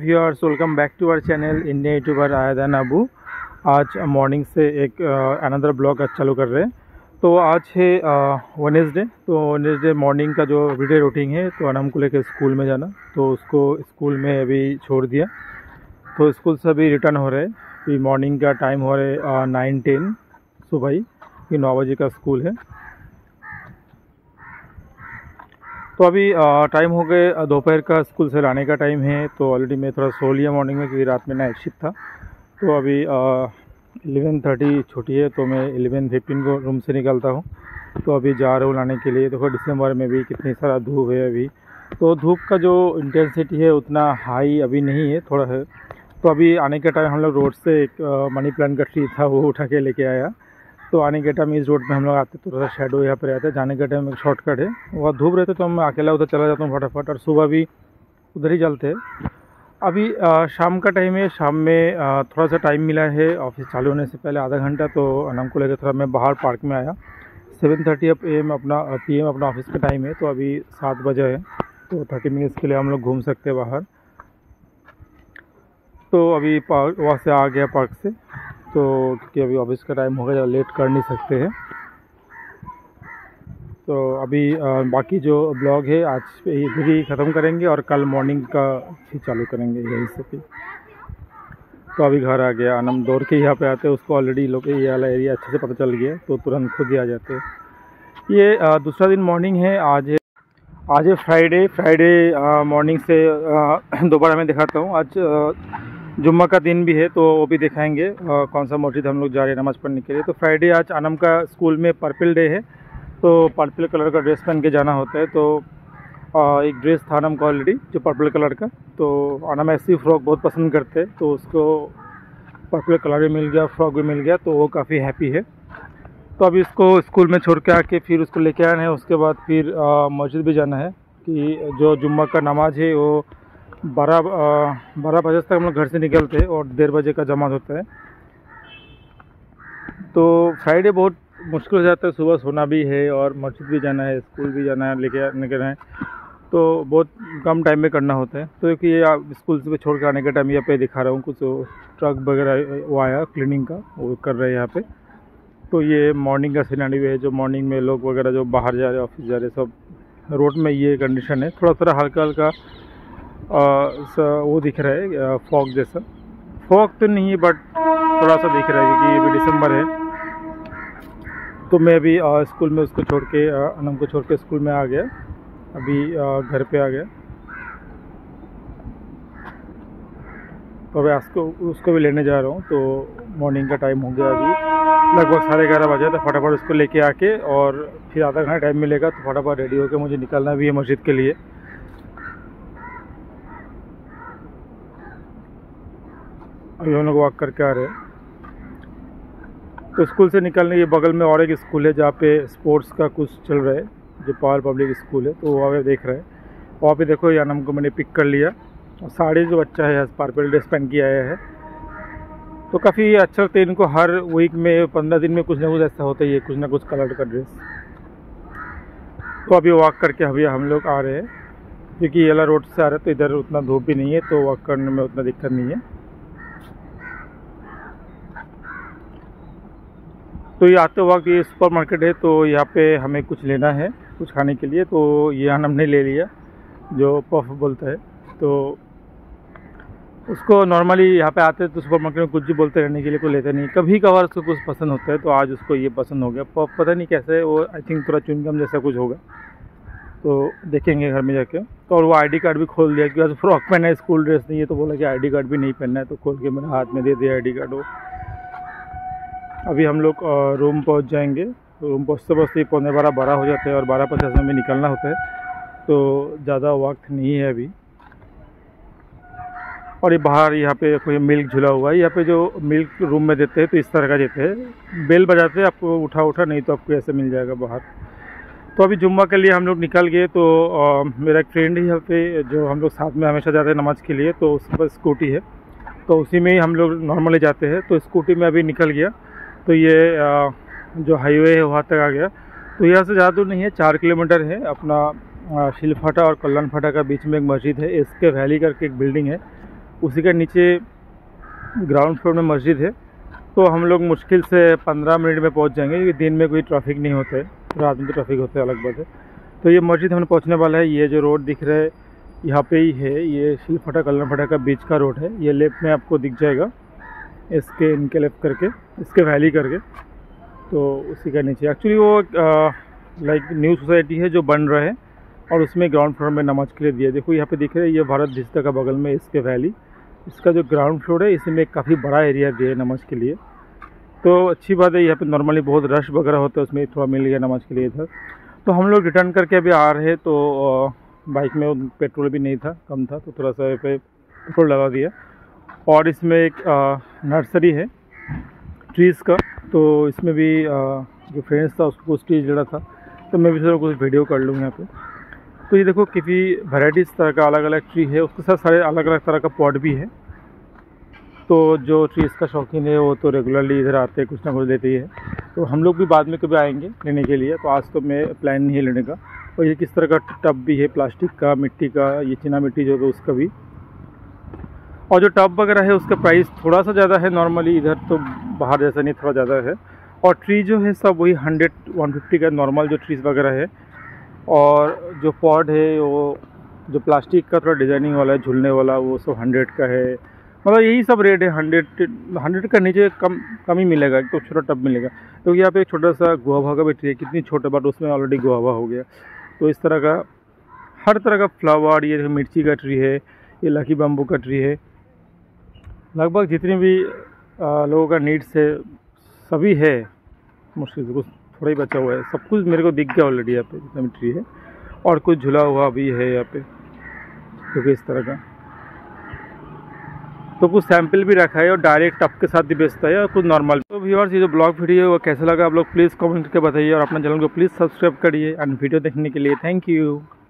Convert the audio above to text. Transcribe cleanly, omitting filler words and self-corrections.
Viewers, welcome back to our channel India YouTuber Aaydan Abu. आज morning से एक अनदर ब्लॉग आज चालू कर रहे हैं। तो आज है वेडनेसडे। तो वेडनेसडे मॉर्निंग का जो एवरीडे रूटीन है, तो अनम को लेकर स्कूल में जाना, तो उसको स्कूल में अभी छोड़ दिया। तो स्कूल से अभी रिटर्न हो रहे हैं। अभी मॉर्निंग का टाइम हो रहे 9-10 सुबह ही, 9 बजे का स्कूल है। तो अभी टाइम हो गए दोपहर का, स्कूल से लाने का टाइम है। तो ऑलरेडी मैं थोड़ा सो लिया मॉर्निंग में, क्योंकि रात में नाइट शिफ्ट था। तो अभी 11:30 छुट्टी है, तो मैं 11:15 को रूम से निकलता हूँ। तो अभी जा रहा हूँ लाने के लिए। देखो दिसंबर में भी कितनी सारा धूप है अभी। तो धूप का जो इंटेंसिटी है उतना हाई अभी नहीं है, थोड़ा है। तो अभी आने के टाइम हम लोग रोड से एक मनी प्लांट का ट्री था, वो उठा के लेके आया। तो आने के टाइम इस रोड पे हम लोग आते, तो थोड़ा शेडो यहाँ पे रहता है। जाने के टाइम एक शॉर्टकट है, वहाँ धूप रहते तो मैं अकेला उधर चला जाता हूँ फटाफट, और सुबह भी उधर ही चलते हैं। अभी शाम का टाइम है। शाम में थोड़ा सा टाइम मिला है ऑफिस चालू होने से पहले, आधा घंटा। तो अनम को लेकर थोड़ा मैं बाहर पार्क में आया। 7:30 PM अपना ऑफिस का टाइम है। तो अभी 7 बजे है, तो 30 मिनट्स के लिए हम लोग घूम सकते हैं बाहर। तो अभी पार्क वहाँ से आ गया पार्क से, तो क्योंकि अभी ऑफिस का टाइम हो गया, लेट कर नहीं सकते हैं। तो अभी बाकी जो ब्लॉग है आज इधर ही ख़त्म करेंगे, और कल मॉर्निंग का फिर चालू करेंगे यहीं से फिर। तो अभी घर आ गया। अनम दौड़ के यहाँ पे आते हैं, उसको ऑलरेडी लोग ये वाला एरिया अच्छे से पता चल गया, तो तुरंत खुद ही आ जाते हैं। ये दूसरा दिन मॉर्निंग है। आज है फ्राइडे मॉर्निंग से दोबारा मैं दिखाता हूँ। आज जुम्मा का दिन भी है, तो वो भी दिखाएंगे कौन सा मस्जिद हम लोग जा रहे हैं नमाज़ पढ़ने के लिए। तो फ्राइडे आज अनम का स्कूल में पर्पल डे है, तो पर्पल कलर का ड्रेस पहन के जाना होता है। तो एक ड्रेस था अनम का ऑलरेडी, जो पर्पल कलर का। तो अनम ऐसी फ्रॉक बहुत पसंद करते हैं, तो उसको पर्पल कलर भी मिल गया, फ्रॉक भी मिल गया, तो वो काफ़ी हैप्पी है। तो अभी इसको स्कूल में छोड़ के आके फिर उसको लेके आना है। उसके बाद फिर मस्जिद भी जाना है, कि जो जुम्मा का नमाज है वो 12 बजे तक हम लोग घर से निकलते हैं, और 1:30 बजे का जमात होता है। तो फ्राइडे बहुत मुश्किल हो जाता है, सुबह सोना भी है, और मस्जिद भी जाना है, स्कूल भी जाना है, लेके निकलना है। तो बहुत कम टाइम में करना होता है। तो क्योंकि ये स्कूल से छोड़ के आने के टाइम यहाँ पे दिखा रहा हूँ, कुछ ट्रक वगैरह वो आया क्लीनिंग का, वो कर रहे हैं यहाँ पे। तो ये मॉर्निंग का सिनेरियो है, जो मॉर्निंग में लोग वगैरह जो बाहर जा रहे हैं, ऑफिस जा रहे हैं, सब रोड में ये कंडीशन है। थोड़ा हल्का वो दिख रहा है, फॉग जैसा। फॉग तो नहीं है, बट थोड़ा सा दिख रहा है, क्योंकि अभी दिसंबर है। तो मैं अभी स्कूल में उसको छोड़ के, अनम को छोड़ के स्कूल में आ गया। अभी घर पे आ गया। तो अभी उसको भी लेने जा रहा हूँ। तो मॉर्निंग का टाइम हो गया, अभी लगभग 11:30 बजे। तो फटाफट उसको लेके आके, और फिर आधा घंटा टाइम मिलेगा, तो फटाफट रेडी होकर मुझे निकलना भी है मस्जिद के लिए। अभी हम लोग वॉक करके आ रहे हैं। तो स्कूल से निकलने के बगल में और एक स्कूल है, जहाँ पे स्पोर्ट्स का कुछ चल रहा है, जो पावर पब्लिक स्कूल है। तो वहाँ पे देख रहे हैं। वहाँ पे देखो, यानम को मैंने पिक कर लिया। और साढ़े जो बच्चा है पर्पल ड्रेस पहन के आया है, तो काफ़ी अच्छा लगता है इनको। हर वीक में 15 दिन में कुछ ना कुछ ऐसा होता ही है, कुछ ना कुछ कलर का ड्रेस। तो अभी वॉक करके अभी हम लोग आ रहे हैं, क्योंकि येला रोड से आ रहे हैं, तो इधर उतना धूप भी नहीं है, तो वॉक करने में उतना दिक्कत नहीं है। तो ये आते वक्त ये सुपर मार्केट है, तो यहाँ पे हमें कुछ लेना है, कुछ खाने के लिए। तो ये हमने ले लिया, जो पफ बोलता है। तो उसको नॉर्मली यहाँ पे आते हैं तो सुपर मार्केट में कुछ भी बोलते रहने के लिए, कोई लेते नहीं। कभी कभार उसको कुछ पसंद होता है, तो आज उसको ये पसंद हो गया पफ। पता नहीं कैसे है वो, आई थिंक थोड़ा च्युइंगम जैसा कुछ होगा, तो देखेंगे घर में जाके। तो और वो ID कार्ड भी खोल दिया, क्योंकि फ्रॉक पहना है, स्कूल ड्रेस नहीं है, तो बोला कि ID कार्ड भी नहीं पहनना है। तो खोल के मेरे हाथ में दे दिया ID कार्ड वो। अभी हम लोग रूम पहुंच जाएंगे। रूम पहुँचते ही 11:15 हो जाते हैं, और 12:50 में निकलना होता है। तो ज़्यादा वक्त नहीं है अभी। और ये बाहर यहाँ पे कोई मिल्क झुला हुआ है। यहाँ पे जो मिल्क रूम में देते हैं, तो इस तरह का देते हैं, बेल बजाते हैं, आपको उठा, नहीं तो आपको ऐसे मिल जाएगा बाहर। तो अभी जुम्मा के लिए हम लोग निकल गए। तो मेरा एक फ्रेंड ही यहाँ पे, जो हम लोग साथ में हमेशा जाते हैं नमाज़ के लिए, तो उसके पास स्कूटी है, तो उसी में ही हम लोग नॉर्मली जाते हैं। तो स्कूटी में अभी निकल गया। तो ये जो हाईवे है वहाँ तक आ गया। तो यहाँ से ज़्यादा दूर नहीं है, 4 किलोमीटर है। अपना शिलफाटा और कल्याण फाटा का बीच में एक मस्जिद है, इसके वैली करके एक बिल्डिंग है, उसी के नीचे ग्राउंड फ्लोर में मस्जिद है। तो हम लोग मुश्किल से 15 मिनट में पहुंच जाएंगे, क्योंकि दिन में कोई ट्रैफिक नहीं होता है, रात में तो ट्रैफिक होता है, अलग बात है। तो ये मस्जिद हमें पहुंचने वाला है। ये जो रोड दिख रहा है यहाँ पे ही है, ये शिलफटा कल्लनफटा का बीच का रोड है। ये लेफ्ट में आपको दिख जाएगा, इसके इनके लेफ्ट करके, इसके वैली करके, तो उसी का नीचे एक्चुअली वो लाइक न्यू सोसाइटी है जो बन रहा है, और उसमें ग्राउंड फ्लोर में नमाज के लिए दिया। देखो यहाँ पे दिख रहा है, ये भारत विस्ता का बगल में इसके वैली, इसका जो ग्राउंड फ्लोर है इसमें काफ़ी बड़ा एरिया दिया है नमाज के लिए। तो अच्छी बात है, यहाँ पे नॉर्मली बहुत रश वगैरह होता है, उसमें थोड़ा मिल गया नमाज के लिए इधर। तो हम लोग रिटर्न करके अभी आ रहे हैं, तो बाइक में पेट्रोल भी नहीं था, कम था, तो थोड़ा सा पे पेट्रोल लगा दिया। और इसमें एक नर्सरी है ट्रीज़ का, तो इसमें भी जो फ्रेंड्स था उसको कुछ ट्रीज लेना था, तो मैं भी थोड़ा कुछ वीडियो कर लूँ यहाँ पे। तो ये देखो कितनी वैराइटीज़ तरह का अलग अलग ट्री है, उसके साथ सारे अलग अलग तरह का पॉट भी है। तो जो ट्रीज़ का शौकीन है वो तो रेगुलरली इधर आते हैं, कुछ ना कुछ लेते ही है। तो हम लोग भी बाद में कभी आएंगे लेने के लिए, तो आज तो मैं प्लान नहीं है लेने का। और ये किस तरह का टब भी है, प्लास्टिक का, मिट्टी का, ये चीना मिट्टी जो है उसका भी। और जो टब वगैरह है उसका प्राइस थोड़ा सा ज़्यादा है, नॉर्मली इधर तो बाहर जैसा नहीं, थोड़ा ज़्यादा है। और ट्री जो है सब वही 100-150 का नॉर्मल जो ट्रीज़ वगैरह है। और जो पॉड है वो जो प्लास्टिक का थोड़ा डिज़ाइनिंग वाला है, झूलने वाला, वो सब 100 का है। मतलब यही सब रेट है, 100 का नीचे कम ही मिलेगा, तो छोटा टब मिलेगा। क्योंकि यहाँ पे एक छोटा सा गुआवा का भी ट्री है, कितनी छोटा, बट उसमें ऑलरेडी गुआवा हो गया। तो इस तरह का हर तरह का फ्लावर, ये मिर्ची का ट्री है, ये लकी बम्बू का ट्री है, लगभग जितनी भी लोगों का नीड्स है सभी है। मुश्किल से कुछ थोड़ा ही बचा हुआ है, सब कुछ मेरे को दिख गया ऑलरेडी यहाँ पे जितना भी ट्री है। और कुछ झुला हुआ भी है यहाँ पे, क्योंकि इस तरह का तो कुछ सैंपल भी रखा है, और डायरेक्ट टब के साथ भी बेचता है, और कुछ नॉर्मल। तो व्यूअर्स, ये जो ब्लॉग वीडियो है वो कैसा लगा आप लोग प्लीज़ कमेंट करके बताइए, और अपना चैनल को प्लीज़ सब्सक्राइब करिए। एंड वीडियो देखने के लिए थैंक यू।